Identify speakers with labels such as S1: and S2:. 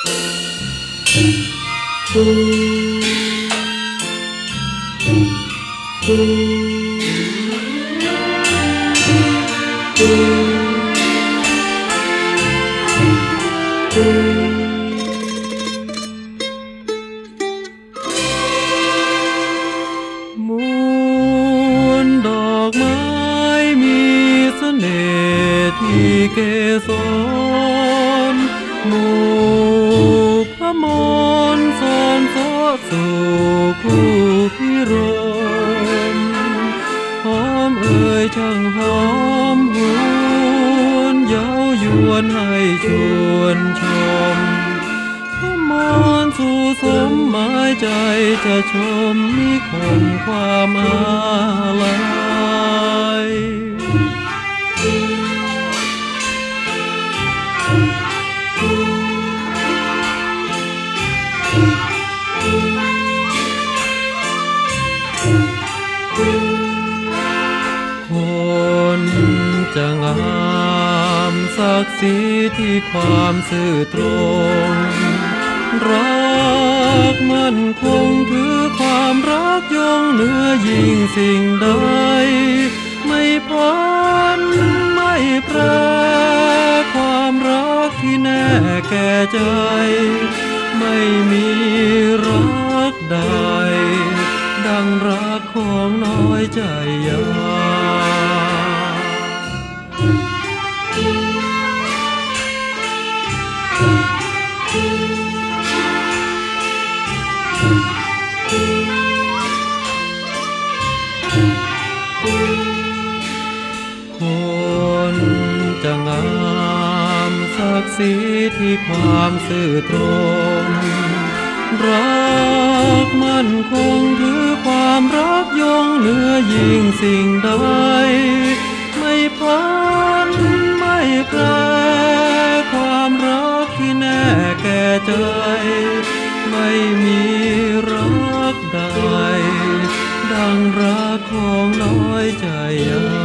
S1: มวลดอกไม้มีเสน่ห์ที่เกสรหมู่พระมนสอนสอสู่คู่พิรมหอมเอ่ยช่างหอมหวนเย้ายวนให้ชวนชมพระมนสู่สมหมายใจจะชมนิคมความอาลัยคนจะงามศักดิ์ศรีที่ความซื่อตรงรักมั่นคงคือความรักยงเหนือยิ่งสิ่งใดไม่พันไม่แปรความรักที่แน่แก่ใจไม่มีรักใดดังรักของน้อยใจยาคนจะงามศักดิ์ศรีที่ความซื่อตรงรักมั่นคงคือความรักยงเหนือยิ่งสิ่งใดไม่พันไม่แปรความรักที่แน่แก่ใจไม่มีรักใดดังรักของน้อยใจ